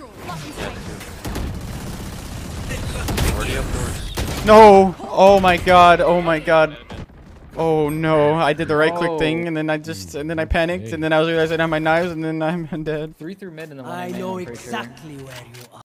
Already up north. No! Oh my god, oh my god. Oh no, I did the right click thing and then I panicked and then I was realizing I had my knives and then I'm dead. 3 through mid and then 1 I in main, know I'm pretty sure. exactly where you are.